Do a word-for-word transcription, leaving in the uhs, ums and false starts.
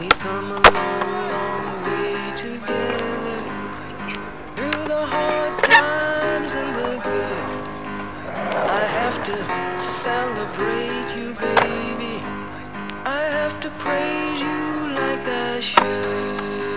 We've come a long, long way together, through the hard times and the good. I have to celebrate you, baby. I have to praise you like I should.